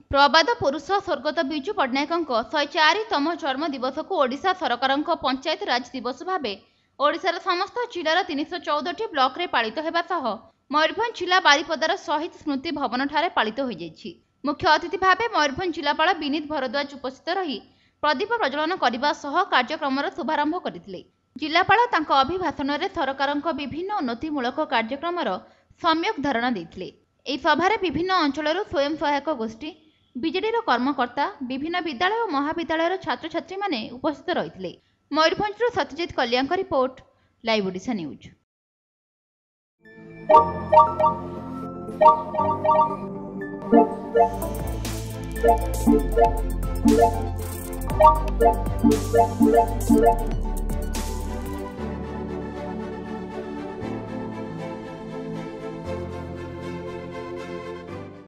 प्रबाद पुरुष स्वर्गत विजु पट्टनायक 104तम जन्म दिवस को ओडिशा सरकार पंचायत राज दिवस भाव ओडिशार समस्त जिलार 314 ब्लॉक रे पालित होगा सह मयूरभंज जिला बारिपदार शहीद स्मृति भवन ठारे पालित हो जाइछि। मुख्य अतिथि भाव मयूरभंज जिलापाल विनीत भरद्वाज उपस्थित रही प्रदीप प्रज्वलन करने सह कार्यक्रम शुभारंभ करथिले। जिलापाल तांको अभिभाषण में सरकार विभिन्न उन्नतिमूलक कार्यक्रम सम्यक धारणा देथिले। एही सभारे विभिन्न अंचल स्वयं सहायक गोष्ठी बीजेडी कर्मकर्ता विभिन्न विद्यालय और महाविद्यालय छात्र छात्री माने उपस्थित रहिथिले। Mayurbhanj Satyajit Kalyan report live Odisha news.